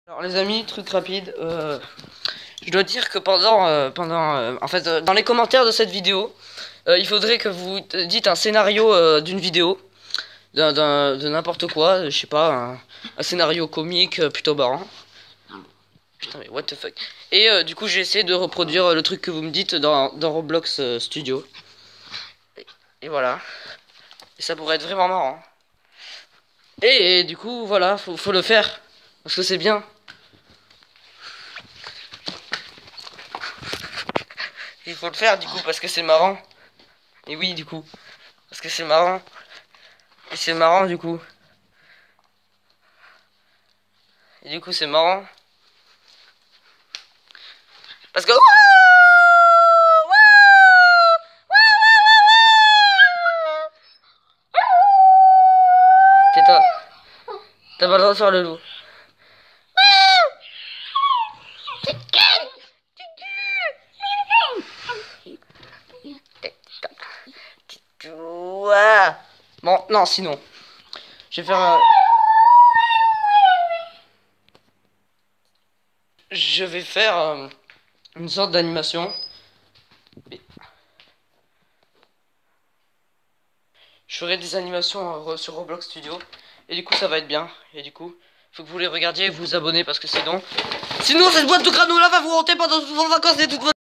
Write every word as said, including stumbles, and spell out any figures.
Alors les amis, truc rapide, euh, je dois dire que pendant, euh, pendant euh, en fait, euh, dans les commentaires de cette vidéo, euh, il faudrait que vous dites un scénario euh, d'une vidéo, d'un, d'un, de n'importe quoi, je sais pas, un, un scénario comique euh, plutôt marrant. Putain mais what the fuck. Et euh, du coup j'ai essayé de reproduire le truc que vous me dites dans, dans Roblox euh, Studio. Et, et voilà. Et ça pourrait être vraiment marrant. Et, et du coup voilà, faut, faut le faire, parce que c'est bien. Il faut le faire du coup parce que c'est marrant. Et oui du coup. Parce que c'est marrant. Et c'est marrant du coup. Et du coup c'est marrant. Parce que... Tais-toi. T'as pas le droit de faire le loup. Bon, non, sinon. Je vais faire un... Je vais faire euh, une sorte d'animation. Je ferai des animations euh, sur Roblox Studio. Et du coup, ça va être bien. Et du coup, faut que vous les regardiez et vous vous abonnez parce que sinon... Sinon, cette boîte de granola va vous hanter pendant toutes vos vacances et toutes vos...